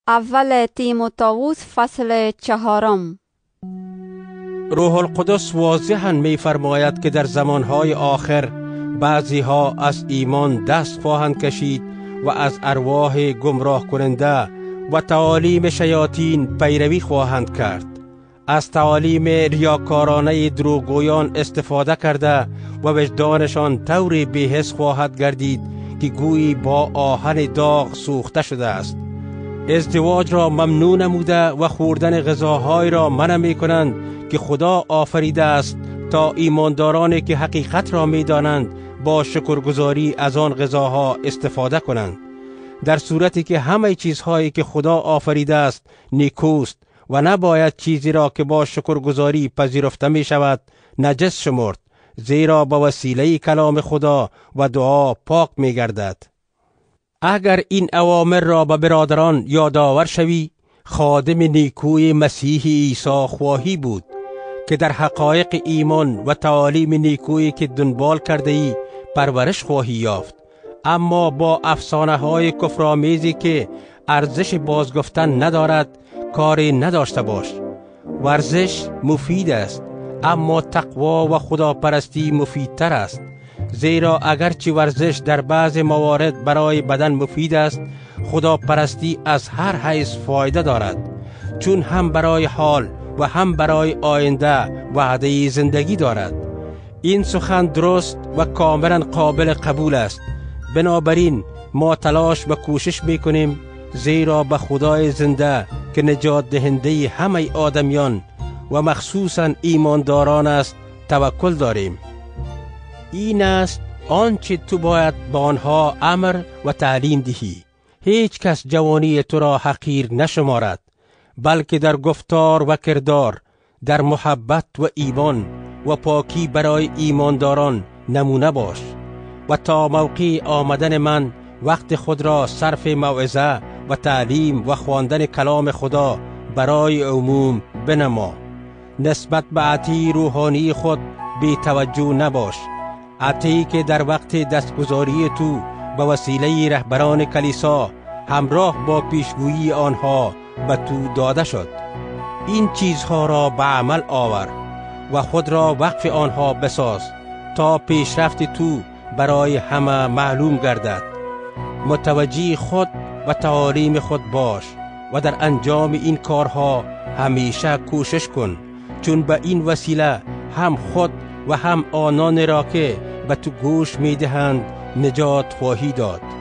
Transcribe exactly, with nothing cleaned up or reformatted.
اول تیموتائوس فصل چهارم. روح القدس واضحاً می فرماید که در زمانهای آخر بعضی ها از ایمان دست خواهند کشید و از ارواح گمراه کننده و تعالیم شیاطین پیروی خواهند کرد. از تعالیم ریاکارانه دروغگویان استفاده کرده و وجدانشان طور بی‌حس خواهد گردید که گویی با آهن داغ سوخته شده است. ازدواج را ممنوع نموده و خوردن غذاهای را منع می کنند که خدا آفریده است تا ایماندارانی که حقیقت را می دانند با شکرگزاری از آن غذاها استفاده کنند، در صورتی که همه چیزهایی که خدا آفریده است نیکوست و نباید چیزی را که با شکرگزاری پذیرفته می شود نجس شمرد، زیرا با وسیله کلام خدا و دعا پاک می گردد. اگر این اوامر را به برادران یادآور شوی، خادم نیکوی مسیح عیسی خواهی بود که در حقایق ایمان و تعالیم نیکویی که دنبال کرده ای پرورش خواهی یافت. اما با افسانه های کفرآمیزی که ارزش بازگفتن ندارد کاری نداشته باش. ورزش مفید است، اما تقوا و خداپرستی مفیدتر است، زیرا اگرچه ورزش در بعض موارد برای بدن مفید است، خداپرستی از هر حیث فایده دارد، چون هم برای حال و هم برای آینده وعده زندگی دارد. این سخن درست و کاملا قابل قبول است. بنابراین ما تلاش و کوشش میکنیم، زیرا به خدای زنده که نجات دهنده همه آدمیان و مخصوصا ایمانداران است توکل داریم. این است آنچه تو باید به آنها امر و تعلیم دهی. هیچ کس جوانی تو را حقیر نشمارد، بلکه در گفتار و کردار، در محبت و ایمان و پاکی برای ایمانداران نمونه باش و تا موقع آمدن من وقت خود را صرف موعظه و تعلیم و خواندن کلام خدا برای عموم بنما. نسبت به عطیه روحانی خود بی توجه نباش، عطیه‌ای که در وقت دستگذاری تو به وسیله رهبران کلیسا همراه با پیشگویی آنها به تو داده شد. این چیزها را به عمل آور و خود را وقف آنها بساز تا پیشرفت تو برای همه معلوم گردد. متوجه خود و تعالیم خود باش و در انجام این کارها همیشه کوشش کن، چون به این وسیله هم خود و هم آنان را که به تو گوش می دهند نجات خواهی داد.